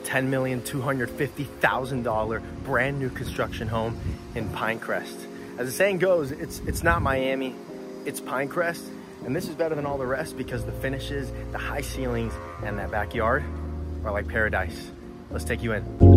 $10,250,000 brand new construction home in Pinecrest. As the saying goes, it's not Miami, it's Pinecrest. And this is better than all the rest because the finishes, the high ceilings, and that backyard are like paradise. Let's take you in.